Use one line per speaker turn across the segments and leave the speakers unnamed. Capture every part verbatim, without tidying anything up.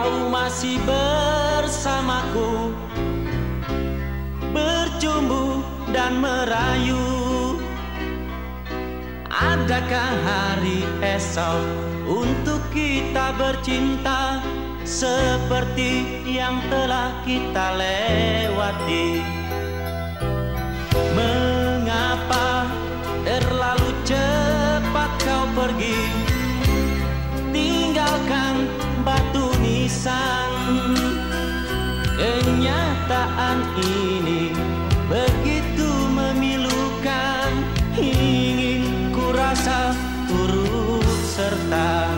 kau masih bersamaku, bercumbu dan merayu. Adakah hari esok untuk kita bercinta seperti yang telah kita lewati? Mengapa terlalu cepat kau pergi, tinggalkan batu nisan? Kenyataan ini begitu memilukan, ingin ku rasa turut serta.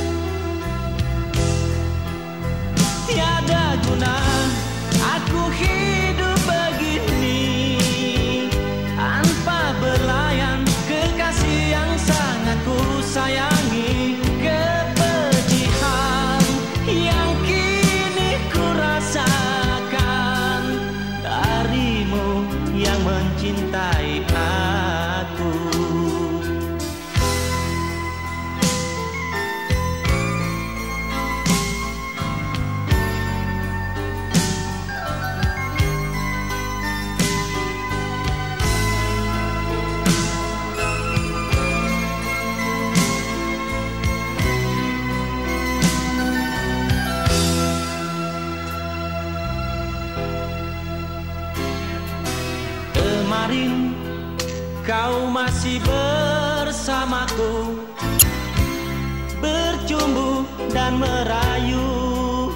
Tiada guna aku hidup begini tanpa belayan kekasih yang sangat ku sayangi. Kepedihan yang kini ku rasakan darimu yang mencintai aku. Kemarin kau masih bersamaku, bercumbu dan merayu.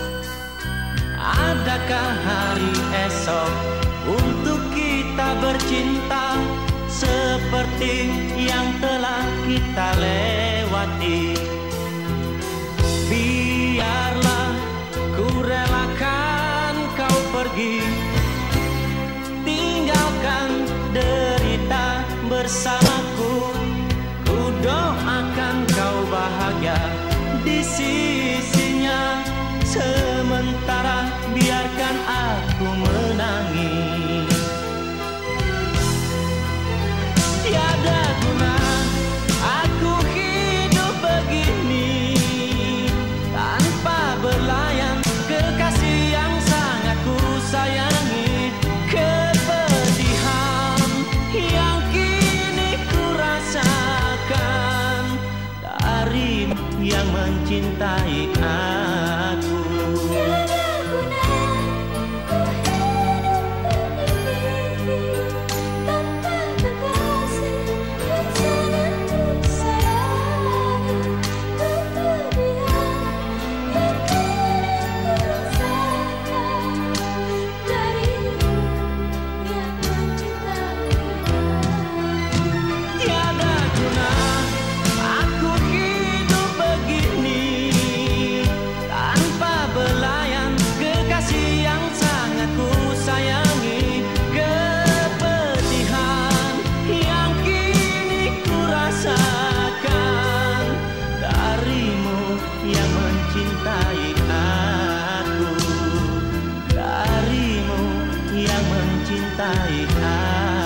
Adakah hari esok untuk kita bercinta seperti yang telah kita lewati? Biarlah ku relakan kau pergi, tinggalkan derita bersamaku. Ku doakan kau bahagia di sisinya, sementara biarkan aku menangis. Tiada guna aku hidup begini tanpa belayan kekasih yang sangat ku sayangi. Kepedihan yang kini ku rasakan dari yang mencintai aku. Cintai aku, darimu yang mencintai aku.